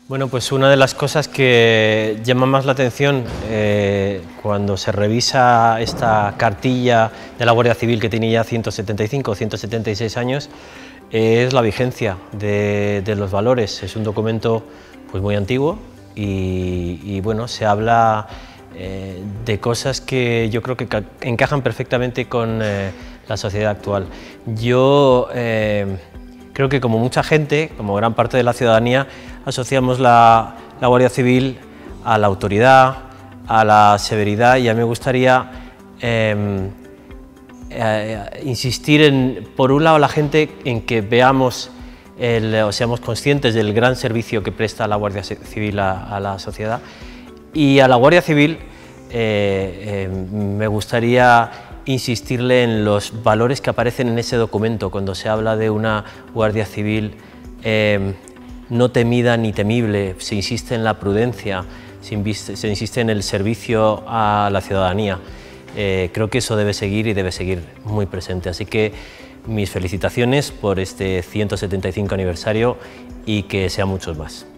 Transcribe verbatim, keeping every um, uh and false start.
Bueno, pues una de las cosas que llama más la atención eh, cuando se revisa esta cartilla de la Guardia Civil, que tiene ya ciento setenta y cinco o ciento setenta y seis años, eh, es la vigencia de, de los valores. Es un documento pues, muy antiguo y, y bueno, se habla eh, de cosas que yo creo que encajan perfectamente con eh, la sociedad actual. Yo eh, creo que como mucha gente, como gran parte de la ciudadanía, asociamos la, la Guardia Civil a la autoridad, a la severidad, y a mí me gustaría eh, eh, insistir en, por un lado, la gente en que veamos el, o seamos conscientes del gran servicio que presta la Guardia Civil a, a la sociedad, y a la Guardia Civil eh, eh, me gustaría insistirle en los valores que aparecen en ese documento cuando se habla de una Guardia Civil eh, no temida ni temible. Se insiste en la prudencia, se, inviste, se insiste en el servicio a la ciudadanía. Eh, creo que eso debe seguir y debe seguir muy presente. Así que mis felicitaciones por este ciento setenta y cinco aniversario y que sean muchos más.